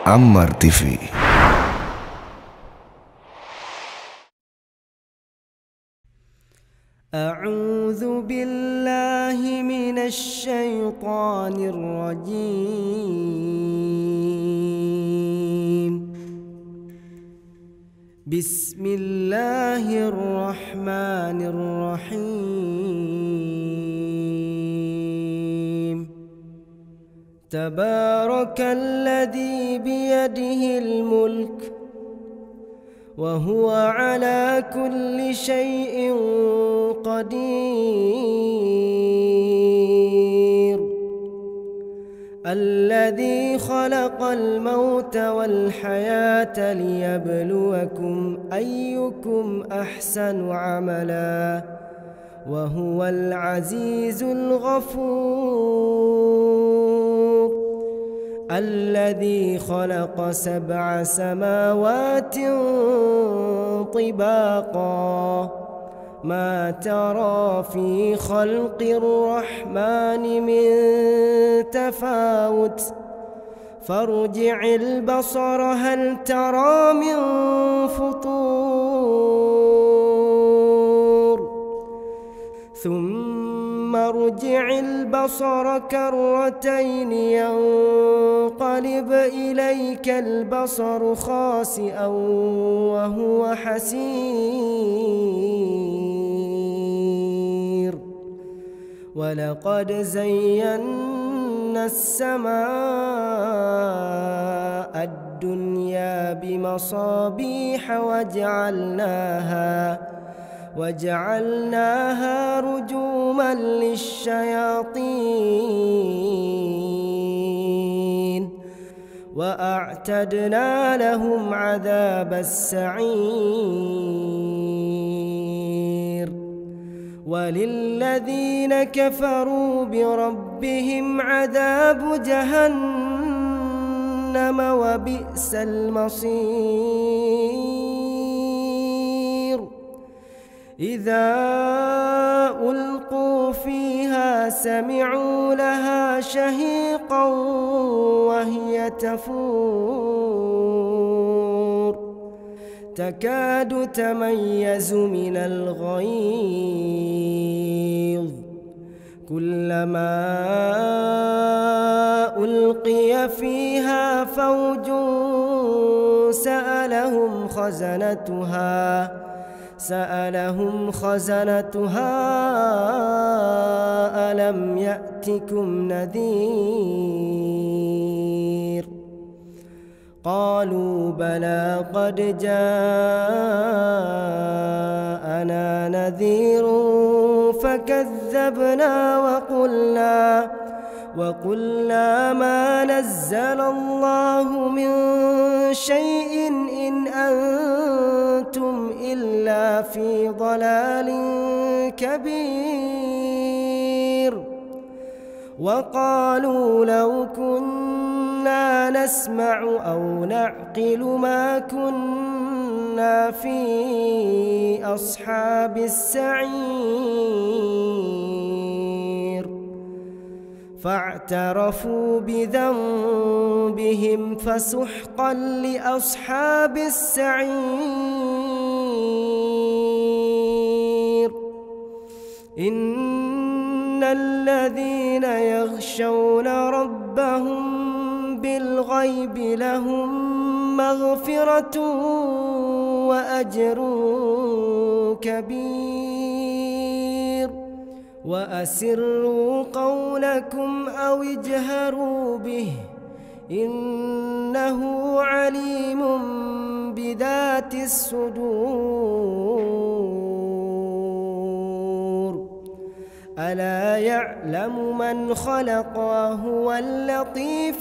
Ammar TV. أعوذ بالله من الشيطان الرجيم. بسم الله الرحمن الرحيم. تبارك الذي بيده الملك وهو على كل شيء قدير. الذي خلق الموت والحياة ليبلوكم أيكم أحسن عملا وهو العزيز الغفور. الذي خلق 7 سماوات طباقا ما ترى في خلق الرحمن من تفاوت فارجع البصر هل ترى من فطور ثم ارجع البصر كرتين ينقلب إليك البصر خاسئا وهو حسير. ولقد زينا السماء الدنيا بمصابيح وجعلناها رجوما للشياطين وأعتدنا لهم عذاب السعير. وللذين كفروا بربهم عذاب جهنم وبئس المصير. إذا ألقوا فيها سمعوا لها شهيقا وهي تفور تكاد تميز من الغيظ كلما ألقي فيها فوج سألهم خزنتها ألم يأتكم نذير. قالوا بلى قد جاءنا نذير فكذبنا وقلنا ما نزل الله من شيء إن أنتم إلا في ضلال كبير. وقالوا لو كنا نسمع أو نعقل ما كنا في أصحاب السعير. فاعترفوا بذنبهم فسحقا لأصحاب السعير. إن الذين يخشون ربهم بالغيب لهم مغفرة وأجر كبير. وأسروا قولكم أو اجهروا به إنه عليم بذات الصدور. ألا يعلم من خلق وهو اللطيف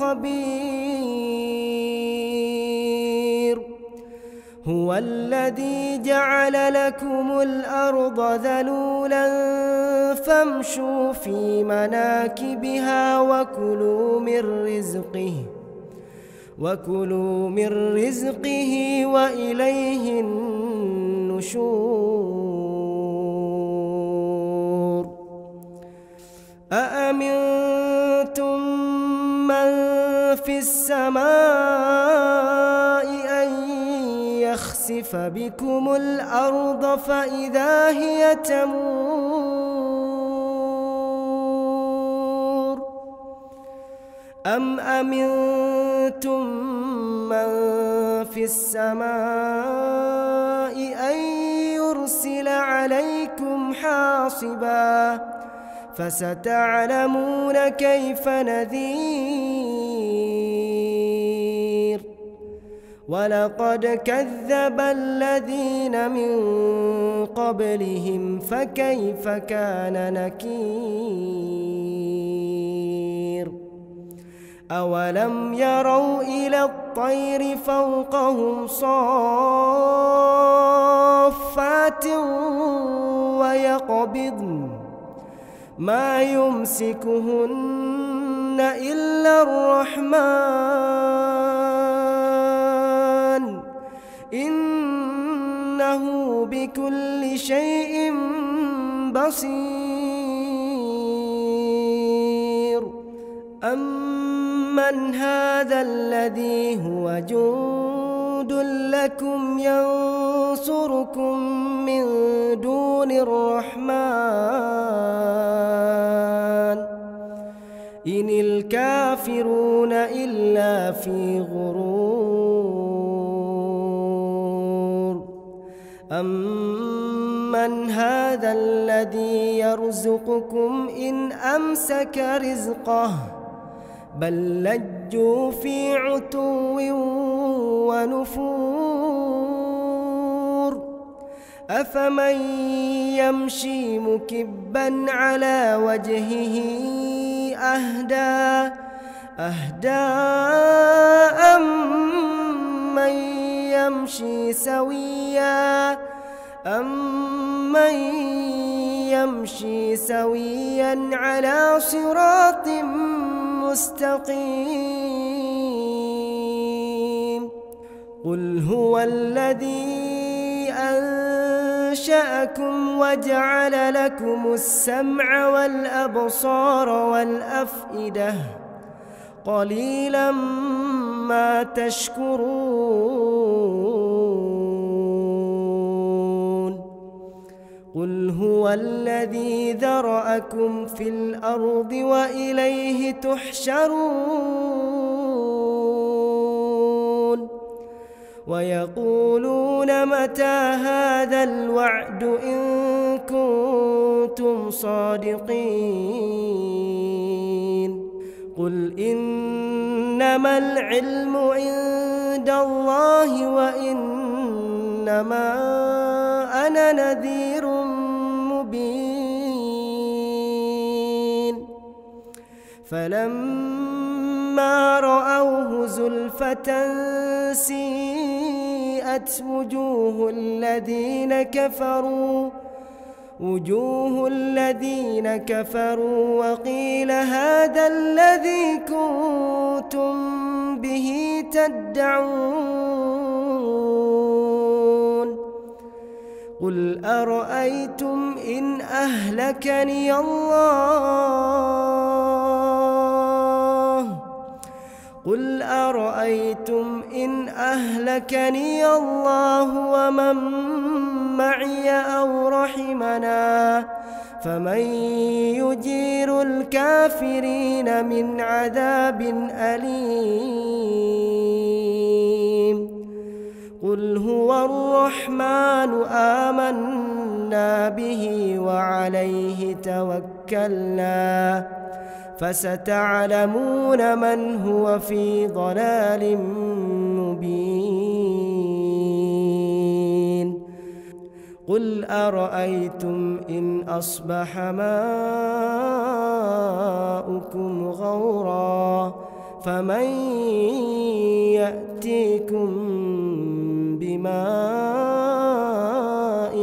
الخبير. هو الذي جعل لكم الأرض ذلولا فامشوا في مناكبها وكلوا من رزقه وإليه النشور. أأمنتم من في السماء أن يخسف بكم الأرض فإذا هي تمور أم أمنتم من في السماء أن يرسل عليكم حاصبا فستعلمون كيف نذير ولقد كذب الذين من قبلهم فكيف كان نكير أولم يروا إلى الطير فوقهم صافات ويقبضن ما يمسكهن إلا الرحمن إنه بكل شيء بصير أمن هذا الذي هو جند لكم ينصركم من دون الرحمن إن الكافرون إلا في غرور أمن هذا الذي يرزقكم إن أمسك رزقه بل لجوا في عتو ونفور أفمن يمشي مكبا على وجهه أهدى أمن يمشي سويا على صراط مستقيم قل هو الذي أنشأكم وجعل لكم السمع والأبصار والأفئدة قليلا ما تشكرون قل هو الذي ذرأكم في الأرض وإليه تحشرون ويقولون متى هذا الوعد إن كنتم صادقين قل إنما العلم عند الله وإنما أنا نذير مبين فلما رأوه زلفة سيئت وجوه الذين كفروا وقيل هذا الذي كنتم به تدعون قل أرأيتم إن أهلكني الله ومن معي أو رحمنا فمن يجير الكافرين من عذاب أليم قل هو الرحمن آمنا به وعليه توكلنا فستعلمون من هو في ضلال مبين قل أرأيتم إن أصبح ماؤكم غورا فمن يأتيكم بماء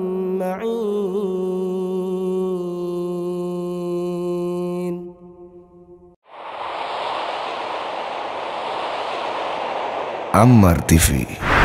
معين عمار TV.